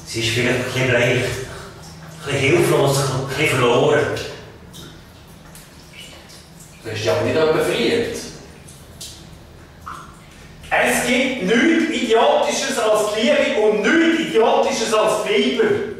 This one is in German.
Sie ist vielleicht ein bisschen bleich, ein bisschen hilflos, ein bisschen verloren. Du hast dich aber nicht jemanden verliebt. Es gibt nichts Idiotisches als die Liebe und nichts Idiotisches als die Liebe.